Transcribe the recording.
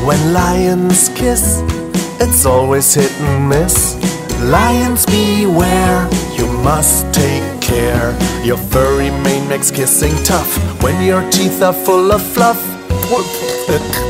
When lions kiss, it's always hit and miss. Lions beware, you must take care. Your furry mane makes kissing tough when your teeth are full of fluff.